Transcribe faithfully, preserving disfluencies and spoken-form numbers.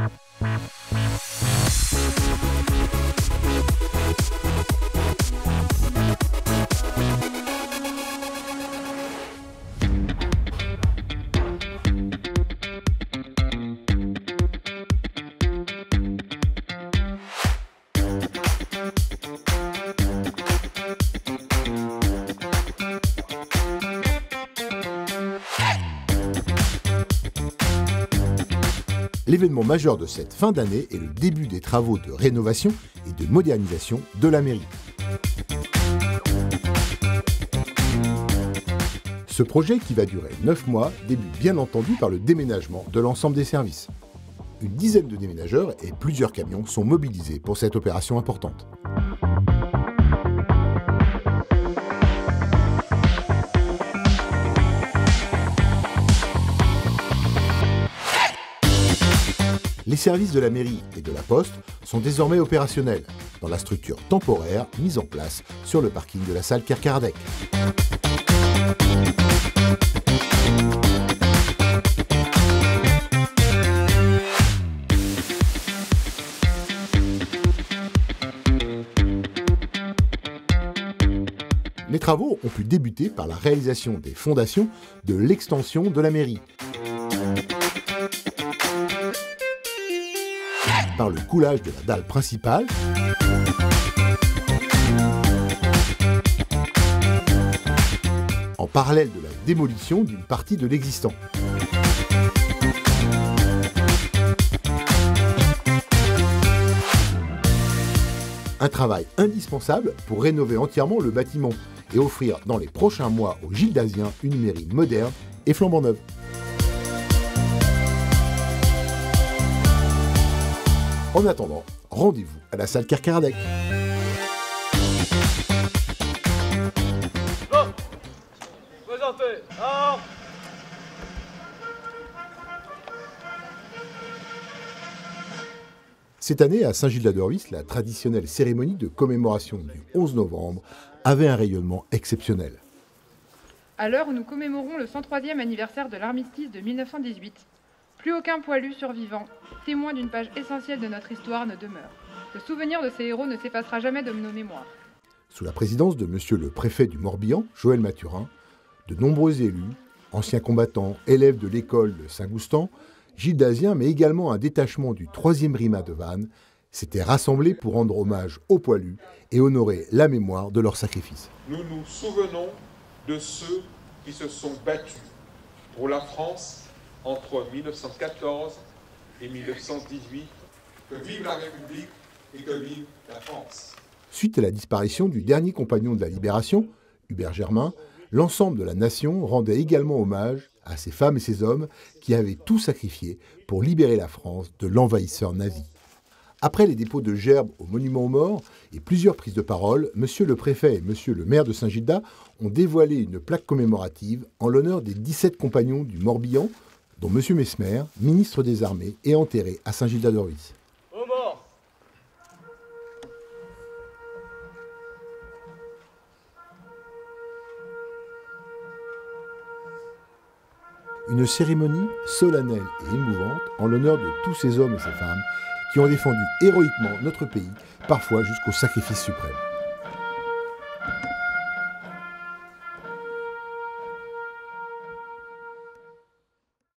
L'événement majeur de cette fin d'année est le début des travaux de rénovation et de modernisation de la mairie. Ce projet, qui va durer neuf mois, débute bien entendu par le déménagement de l'ensemble des services. Une dizaine de déménageurs et plusieurs camions sont mobilisés pour cette opération importante. Les services de la mairie et de la poste sont désormais opérationnels dans la structure temporaire mise en place sur le parking de la salle Kerkaradec. Les travaux ont pu débuter par la réalisation des fondations de l'extension de la mairie, par le coulage de la dalle principale, en parallèle de la démolition d'une partie de l'existant. Un travail indispensable pour rénover entièrement le bâtiment et offrir dans les prochains mois aux Gildasiens une mairie moderne et flambant neuve. En attendant, rendez-vous à la salle Kerkaradec. Bon, présentez. Alors. Cette année, à Saint-Gildas-de-Rhuys, la traditionnelle cérémonie de commémoration du onze novembre avait un rayonnement exceptionnel. À l'heure où nous commémorons le cent troisième anniversaire de l'armistice de mille neuf cent dix-huit, plus aucun poilu survivant, témoin d'une page essentielle de notre histoire, ne demeure. Le souvenir de ces héros ne s'effacera jamais de nos mémoires. Sous la présidence de Monsieur le préfet du Morbihan, Joël Mathurin, de nombreux élus, anciens combattants, élèves de l'école de Saint-Goustan, Gildasiens, mais également un détachement du troisième RIMA de Vannes, s'étaient rassemblés pour rendre hommage aux poilus et honorer la mémoire de leur sacrifice. Nous nous souvenons de ceux qui se sont battus pour la France entre mille neuf cent quatorze et mille neuf cent dix-huit. Que vive la République et que vive la France. Suite à la disparition du dernier compagnon de la Libération, Hubert Germain, l'ensemble de la nation rendait également hommage à ces femmes et ces hommes qui avaient tout sacrifié pour libérer la France de l'envahisseur nazi. Après les dépôts de gerbes au monument aux morts et plusieurs prises de parole, Monsieur le préfet et Monsieur le maire de Saint-Gildas ont dévoilé une plaque commémorative en l'honneur des dix-sept compagnons du Morbihan, dont Monsieur Messmer, ministre des Armées, est enterré à Saint-Gildas-de-Rhuys. Aux morts. Une cérémonie solennelle et émouvante en l'honneur de tous ces hommes et ces femmes qui ont défendu héroïquement notre pays, parfois jusqu'au sacrifice suprême.